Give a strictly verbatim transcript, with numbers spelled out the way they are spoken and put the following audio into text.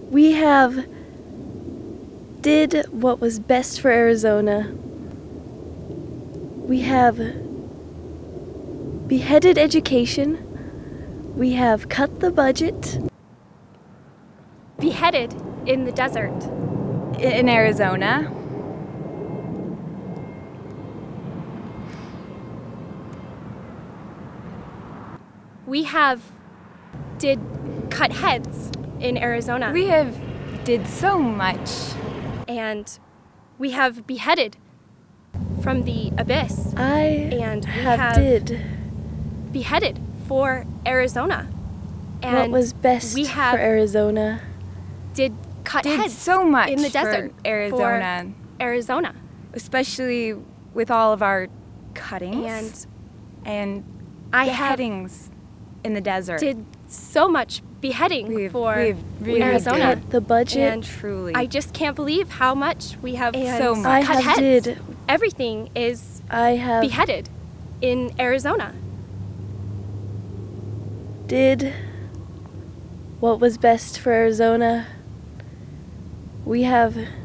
We have did what was best for Arizona. We have beheaded education. We have cut the budget. Beheaded in the desert. In Arizona. We have did cut heads in Arizona. We have did so much. And we have beheaded from the abyss. I and we have, have did beheaded for Arizona. And what was best we have for Arizona. Did cut Did heads so much in the for desert Arizona. For Arizona. Especially with all of our cuttings And and I have beheadings in the desert. did so much beheading We've- for we've really Arizona. Cut the budget. And Truly. I just can't believe how much we have So much. I cut have heads. did. Everything is I have beheaded in Arizona. did what was best for Arizona. We have